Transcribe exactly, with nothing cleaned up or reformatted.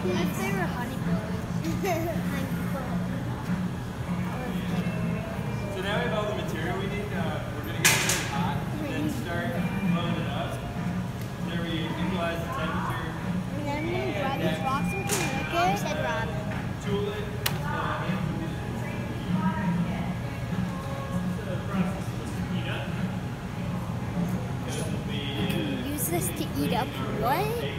If they were honey So now we have all the material we need. Uh, we're going to get it really hot and then start blowing it up. There we equalize the temperature. And then we're going to dry these rocks so we can lick it. Said Rob. Tool it. Use this to eat up what?